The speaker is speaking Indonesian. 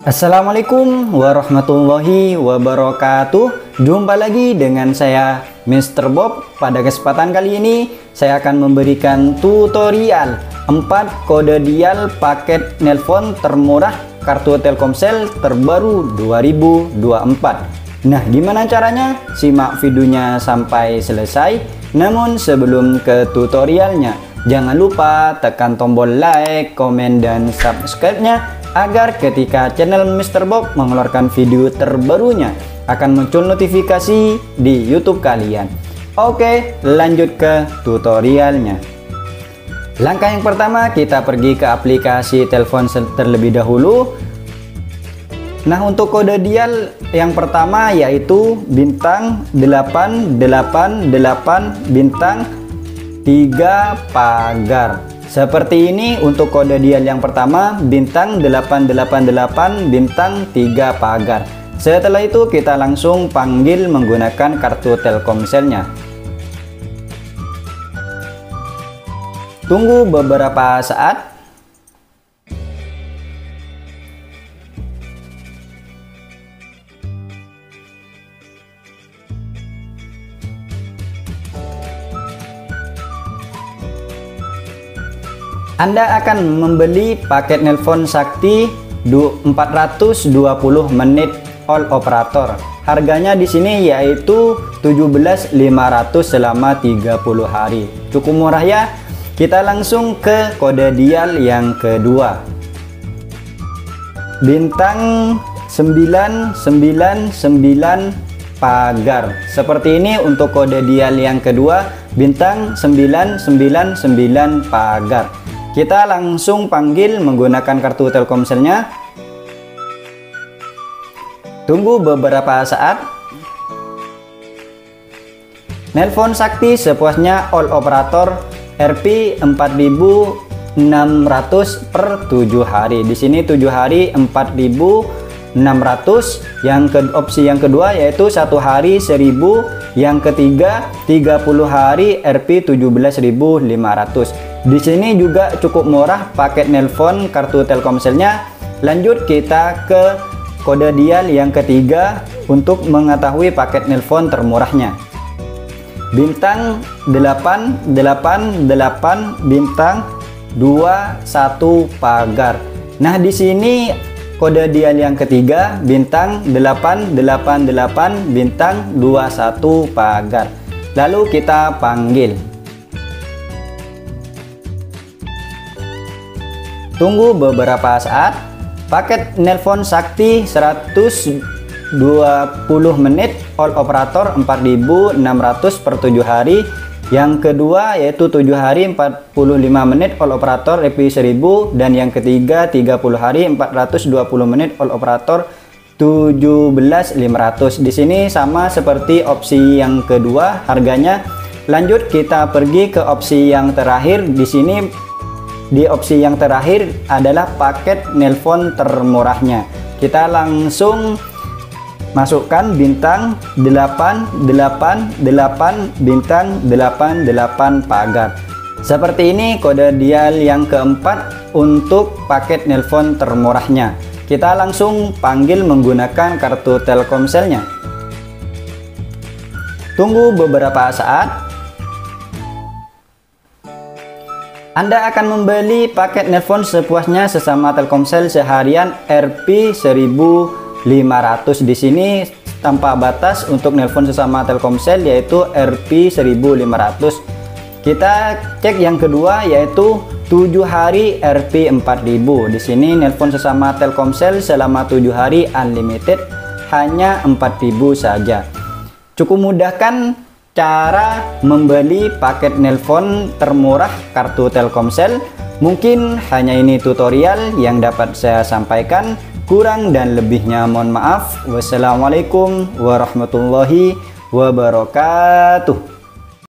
Assalamualaikum warahmatullahi wabarakatuh. Jumpa lagi dengan saya Mr. Bob. Pada kesempatan kali ini saya akan memberikan tutorial 4 kode dial paket nelpon termurah kartu Telkomsel terbaru 2024. Nah, gimana caranya? Simak videonya sampai selesai. Namun sebelum ke tutorialnya, jangan lupa tekan tombol like, komen, dan subscribe-nya agar ketika channel Mr. Bob mengeluarkan video terbarunya akan muncul notifikasi di YouTube kalian. Oke, lanjut ke tutorialnya. Langkah yang pertama, kita pergi ke aplikasi telepon terlebih dahulu. Nah, untuk kode dial yang pertama yaitu bintang 888 bintang 3 pagar. Seperti ini untuk kode dial yang pertama, bintang 888 bintang 3 pagar. Setelah itu kita langsung panggil menggunakan kartu Telkomselnya. Tunggu beberapa saat. Anda akan membeli paket nelpon Sakti 420 menit all operator. Harganya di sini yaitu 17.500 selama 30 hari. Cukup murah ya. Kita langsung ke kode dial yang kedua. Bintang 999 pagar. Seperti ini untuk kode dial yang kedua, bintang 999 pagar. Kita langsung panggil menggunakan kartu Telkomselnya. Tunggu beberapa saat. Nelpon Sakti sepuasnya all operator Rp 4.600 per 7 hari. Di sini 7 hari 4.600. Opsi yang kedua yaitu 1 hari 1.000. Yang ketiga 30 hari Rp 17.500. Di sini juga cukup murah paket nelpon kartu Telkomselnya. Lanjut kita ke kode dial yang ketiga untuk mengetahui paket nelpon termurahnya. Bintang 888 bintang 21 pagar. Nah, di sini kode dial yang ketiga, bintang 888 bintang 21 pagar. Lalu kita panggil. Tunggu beberapa saat. Paket nelpon Sakti 120 menit all operator 4.600 per 7 hari. Yang kedua yaitu 7 hari 45 menit all operator Rp 1.000. Dan yang ketiga 30 hari 420 menit all operator 17.500. Di sini sama seperti opsi yang kedua harganya. Lanjut kita pergi ke opsi yang terakhir. Di sini di opsi yang terakhir adalah paket nelpon termurahnya. Kita langsung masukkan bintang 888 bintang 88 pagar. Seperti ini kode dial yang keempat untuk paket nelpon termurahnya. Kita langsung panggil menggunakan kartu Telkomselnya. Tunggu beberapa saat. Anda akan membeli paket nelpon sepuasnya sesama Telkomsel seharian Rp 1.500. Di sini tanpa batas untuk nelpon sesama Telkomsel yaitu Rp 1.500. Kita cek yang kedua yaitu 7 hari Rp 4.000. Di sini nelpon sesama Telkomsel selama 7 hari unlimited hanya 4.000 saja. Cukup mudah kan cara membeli paket nelpon termurah kartu Telkomsel? Mungkin hanya ini tutorial yang dapat saya sampaikan. Kurang dan lebihnya mohon maaf. Wassalamualaikum warahmatullahi wabarakatuh.